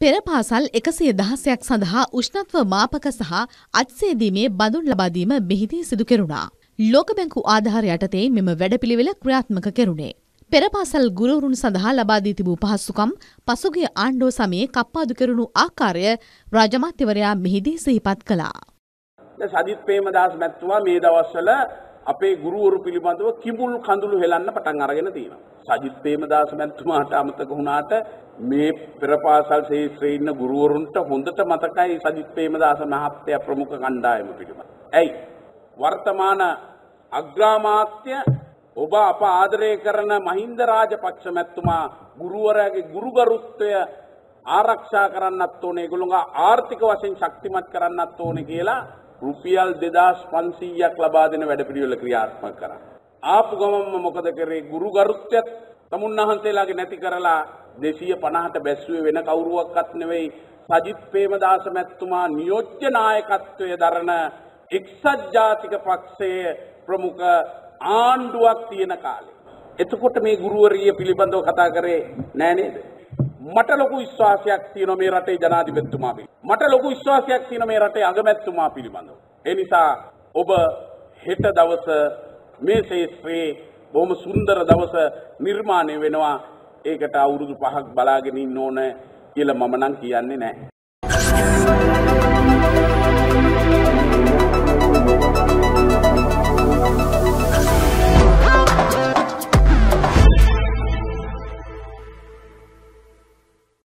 පෙර පාසල් 116ක් සඳහා උෂ්ණත්ව මාපක සහ අත්සේදීමේ බඳුන් ලබා දීම මෙහිදී සිදු කෙරුණා. ලෝක බැංකු ආධාර යටතේ මෙම වැඩපිළිවෙල ක්‍රියාත්මක කෙරුණේ. පෙර පාසල් ගුරුවරුන් සඳහා ලබා දී තිබූ පහසුකම් පසුගිය ආණ්ඩුව සමයේ කප්පාදු කෙරුණු ආකාරය රාජ්‍ය අමාත්‍යවරයා මෙහිදී සිහිපත් කළා. සජිත් ප්‍රේමදාස මැතිතුමා මේ දවස්වල අපේ ගුරුවරු පිළිබඳව කිඹුල් කඳුළු හෙලන්න පටන් අරගෙන තියෙනවා. සජිත් ප්‍රේමදාස මැතිතුමාට අමතක වුණාට මේ පෙර පාසල් ශාස්ත්‍රයේ ඉන්න ගුරුවරුන්ට හොඳට මතකයි සජිත් ප්‍රේමදාස මහත්තයා ප්‍රමුඛ කණ්ඩායම පිළිබඳව. ඇයි? වර්තමාන අග්‍රාමාත්‍ය ඔබ අප ආදරය කරන මහින්ද රාජපක්ෂ මැතිතුමා ගුරුවරයාගේ ගුරුගරුත්වය ආරක්ෂා කරන්නත් ඕනේ, ඒගොල්ලෝගේ ආර්ථික වශයෙන් ශක්තිමත් කරන්නත් ඕනේ කියලා රුපියල් 2500ක් ලබා දෙන වැඩපිළිවෙල ක්‍රියාත්මක කරා. ආපු ගමන්ම මොකද කරේ? ගුරුගරුත්වයත් තමුන්වහන්සේලාගේ නැති කරලා 250ට බැස්සුවේ වෙන කවුරුවක්වත් නෙවෙයි, සජිත් ප්‍රේමදාස මැතිතුමා නියෝජ්‍ය නායකත්වයේ දරන එක්සත් ජාතික පක්ෂයේ ප්‍රමුඛ ආණ්ඩුවක් තියෙන කාලේ. එතකොට මේ ගුරුවරිය පිළිබඳව කතා කරේ නෑ නේද? මට ලොකු විශ්වාසයක් තියෙනවා මේ රටේ ජනාධිපතිතුමා පිළිබඳව. මට ලොකු විශ්වාසයක් තියෙනවා මේ රටේ අගමැතිතුමා පිළිබඳව. ඒ නිසා ඔබ හෙට දවස මේ ශාස්ත්‍රයේ බොහොම සුන්දර දවස නිර්මාණය වෙනවා. ඒකට අවුරුදු 5ක් බලාගෙන ඉන්න ඕන කියලා මම නම් කියන්නේ නැහැ.